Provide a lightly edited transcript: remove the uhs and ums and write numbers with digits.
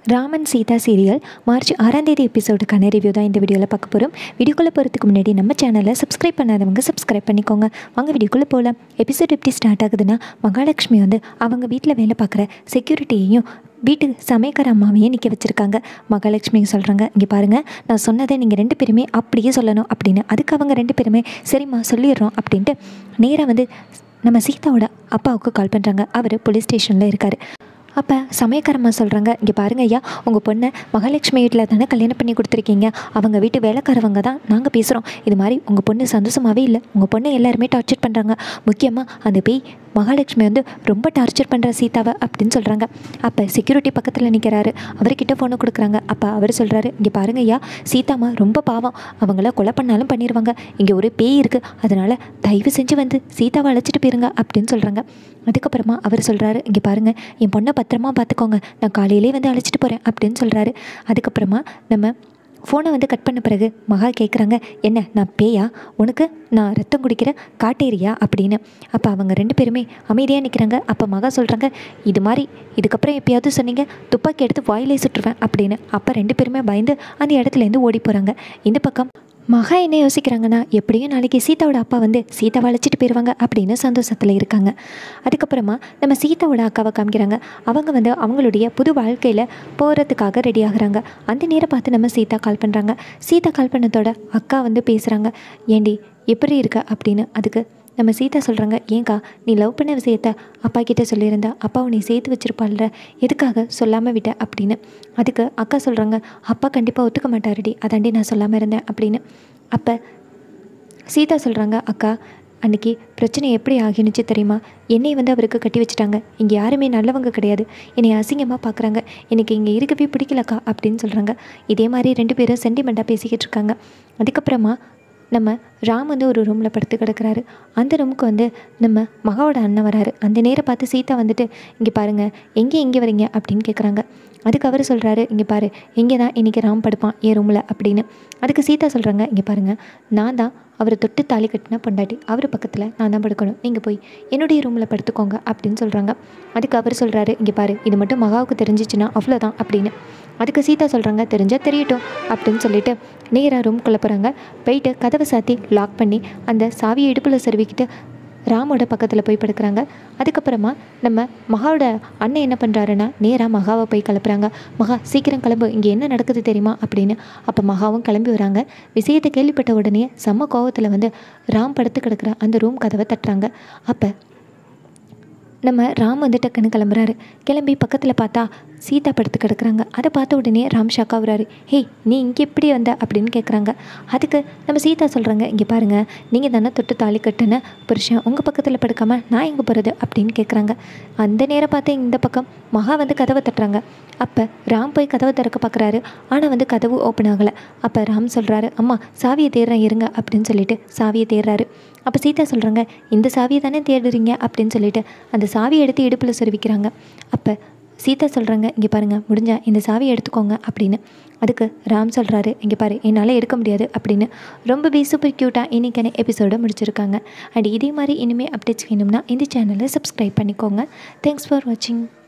Raman Sita serial March 6ஆம் தேதி எபிசோடுக்கான review தான் இந்த வீடியோவில் பார்க்க போகிறோம். வீடியோக்குள்ளே போகிறதுக்கு முன்னாடி நம்ம சேனலை சப்ஸ்கிரைப் பண்ணாதவங்க சப்ஸ்கிரைப் பண்ணிக்கோங்க. வாங்க வீடியோக்குள்ளே போகலாம். எபிசோட் எப்படி ஸ்டார்ட் ஆகுதுன்னா, மகாலட்சுமி அவங்க வீட்டில் வேலை பார்க்குற செக்யூரிட்டியையும் வீட்டு சமைக்கிற அம்மாவையும் நிற்க வச்சுருக்காங்க. மகாலட்சுமி சொல்கிறாங்க, இங்கே பாருங்கள், நான் சொன்னதை நீங்கள் 2 பேருமே அப்படியே சொல்லணும் அப்படின்னு. அதுக்கு அவங்க 2 பேருமே சரிம்மா சொல்லிடுறோம் அப்படின்ட்டு நேராக நம்ம சீதாவோட அப்பாவுக்கு கால் பண்ணுறாங்க. அவர் போலீஸ் ஸ்டேஷனில் இருக்கார். அப்போ சமயக்காரம்மா சொல்கிறாங்க, இங்கே பாருங்கள் ஐயா, உங்கள் பொண்ணை மகாலட்சுமி வீட்டில் தானே கல்யாணம் பண்ணி கொடுத்துருக்கீங்க. அவங்க வீட்டு வேலைக்காரவங்க தான் நாங்கள் பேசுகிறோம். இது மாதிரி உங்கள் பொண்ணு சந்தோஷமாகவே இல்லை. உங்கள் பொண்ணை எல்லாருமே டார்ச்சர் பண்ணுறாங்க. முக்கியமாக அந்த பேய் மகாலட்சுமி ரொம்ப டார்ச்சர் பண்ணுற சீதாவை அப்படின்னு சொல்கிறாங்க. அப்போ செக்யூரிட்டி பக்கத்தில் நிற்கிறாரு. அவர்கிட்ட ஃபோனை கொடுக்குறாங்க. அப்போ அவர் சொல்கிறாரு, இங்கே பாருங்க ஐயா, சீதாம்மா ரொம்ப பாவம். அவங்கள கொலை பண்ணாலும் பண்ணிடுவாங்க. இங்கே ஒரு பேய் இருக்குது. அதனால் தயவு செஞ்சு சீதாவை அழைச்சிட்டு போயிருங்க அப்படின்னு சொல்கிறாங்க. அதுக்கப்புறமா அவர் சொல்கிறாரு, இங்கே பாருங்கள், என் பொண்ணை பத்திரமா பார்த்துக்கோங்க. நான் காலையிலே அழைச்சிட்டு போகிறேன் அப்படின்னு சொல்கிறாரு. அதுக்கப்புறமா நம்ம ஃபோனை கட் பண்ண பிறகு மகா கேட்குறாங்க, என்ன நான் பேயா? உனக்கு நான் ரத்தம் குடிக்கிற காட்டேரியா அப்படின்னு. அப்போ அவங்க 2 பேருமே அமைதியாக நிற்கிறாங்க. அப்போ மகா சொல்கிறாங்க, இது மாதிரி இதுக்கப்புறம் எப்பயாவது சொன்னீங்க, துப்பாக்கி எடுத்து வாயிலே சுட்டுருவேன் அப்படின்னு. அப்போ 2 பேருமே பயந்து அந்த இடத்துலேருந்து ஓடி போகிறாங்க. இந்த பக்கம் மகா என்ன யோசிக்கிறாங்கன்னா, எப்படியும் நாளைக்கு சீதாவோட அப்பா சீதாவை அழைச்சிட்டு போயிடுவாங்க அப்படின்னு சந்தோஷத்தில் இருக்காங்க. அதுக்கப்புறமா நம்ம சீதாவோட அக்காவை காமிக்கிறாங்க. அவங்க அவங்களுடைய புது வாழ்க்கையில் போகிறதுக்காக ரெடி ஆகுறாங்க. அந்த நேரம் பார்த்து நம்ம சீதா கால் பண்ணுறாங்க. சீதா கால் பண்ணதோட அக்கா பேசுகிறாங்க, ஏண்டி எப்படி இருக்க அப்படின்னு. அதுக்கு நம்ம சீதா சொல்கிறாங்க, ஏங்கா நீ லவ் பண்ண விஷயத்த அப்பா கிட்டே சொல்லியிருந்தா அப்பா உன்னை சேர்த்து வச்சுருப்பாள்ற, எதுக்காக சொல்லாமல் விட்ட அப்படின்னு. அதுக்கு அக்கா சொல்கிறாங்க, அப்பா கண்டிப்பாக ஒத்துக்க மாட்டாருடி, அதாண்டி நான் சொல்லாமல் இருந்தேன் அப்படின்னு. அப்போ சீதா சொல்கிறாங்க, அக்கா அன்றைக்கி பிரச்சனை எப்படி ஆகினுச்சு தெரியுமா? என்னை அவருக்கு கட்டி வச்சுட்டாங்க. இங்கே யாருமே நல்லவங்க கிடையாது. என்னை அசிங்கமாக பார்க்குறாங்க. எனக்கு இங்கே இருக்கவே பிடிக்கலக்கா அப்படின்னு சொல்கிறாங்க. இதே மாதிரி 2 பேரும் சென்டிமெண்ட்டாக பேசிக்கிட்டு இருக்காங்க. அதுக்கப்புறமா நம்ம ராம் ஒரு ரூமில் படுத்து கிடக்கிறாரு. அந்த ரூமுக்கு நம்ம மகாவோட அண்ணன் வராரு. அந்த நேரம் பார்த்து சீதா இங்கே பாருங்கள், எங்கே வரீங்க அப்படின்னு கேட்குறாங்க. அதுக்கு அவர் சொல்கிறாரு, இங்கே பாரு, இங்கே தான் இன்றைக்கி ராம் படுப்பான் என் ரூமில் அப்படின்னு. அதுக்கு சீதா சொல்கிறாங்க, இங்கே பாருங்கள், நான் தான் அவரை தொட்டு தாலி கட்டின பொண்டாட்டி. அவர் பக்கத்தில் நான் தான் படுக்கணும். நீங்கள் போய் என்னுடைய ரூமில் படுத்துக்கோங்க அப்படின்னு சொல்கிறாங்க. அதுக்கு அவர் சொல்கிறாரு, இங்கே பாரு, இது மட்டும் மகாவுக்கு தெரிஞ்சிச்சுன்னா அவ்வளோதான் அப்படின்னு. அதுக்கு சீதா சொல்கிறாங்க, தெரிஞ்சால் தெரியட்டும் அப்படின்னு சொல்லிட்டு நேராக ரூம்குள்ளே போகிறாங்க. போயிட்டு கதவை சாத்தி லாக் பண்ணி அந்த சாவியை இடுப்பில் செருவிக்கிட்டு ராமோட பக்கத்தில் போய் படுக்கிறாங்க. அதுக்கப்புறமா நம்ம மகாவோட அண்ணன் என்ன பண்ணுறாருன்னா, நேராக மகாவை போய் கிளப்புறாங்க. மகா சீக்கிரம் கிளம்பு, இங்கே என்ன நடக்குது தெரியுமா அப்படின்னு. அப்போ மகாவும் கிளம்பி வராங்க. விஷயத்தை கேள்விப்பட்ட உடனே செம்ம கோவத்தில் ராம் படுத்து கிடக்கிற அந்த ரூம் கதவை தட்டுறாங்க. அப்போ நம்ம ராம் டக்குன்னு கிளம்புறாரு. கிளம்பி பக்கத்தில் பார்த்தா சீதா படுத்து கிடக்குறாங்க. அதை பார்த்த உடனே ராம் ஷாக் ஆகுறாரு. ஹேய், நீ இங்கே எப்படி வந்த அப்படின்னு கேட்குறாங்க. அதுக்கு நம்ம சீதா சொல்கிறாங்க, இங்கே பாருங்கள், நீங்கள் தானே தொட்டு தாலி கட்டுன புருஷன் உங்கள் பக்கத்தில் படுக்காமல் நான் எங்கே போகிறது அப்படின்னு கேட்குறாங்க. அந்த நேரம் பார்த்து இந்த பக்கம் மகா கதவை தட்டுறாங்க. அப்போ ராம் போய் கதவை திறக்க பார்க்குறாரு. ஆனால் கதவு ஓப்பன் ஆகலை. அப்போ ராம் சொல்கிறாரு, அம்மா சாவியை தேடுறேன் இருங்க அப்படின்னு சொல்லிட்டு சாவியை தேடுறாரு. அப்போ சீதா சொல்கிறாங்க, இந்த சாவியை தானே தேடுறீங்க அப்படின்னு சொல்லிட்டு அந்த சாவியை எடுத்து இடுப்பில் சொருவிக்கிறாங்க. அப்போ சீதா சொல்கிறாங்க, இங்கே பாருங்கள், முடிஞ்சால் இந்த சாவியை எடுத்துக்கோங்க அப்படின்னு. அதுக்கு ராம் சொல்கிறாரு, இங்கே பாரு, என்னால் எடுக்க முடியாது அப்படின்னு. ரொம்பவே சூப்பர் க்யூட்டாக இன்றைக்கான எபிசோடை முடிச்சிருக்காங்க. அண்ட் இதே மாதிரி இனிமேல் அப்டேட்ஸ் வேணும்னா இந்த சேனலை சப்ஸ்கிரைப் பண்ணிக்கோங்க. தேங்க்ஸ் ஃபார் வாட்சிங்.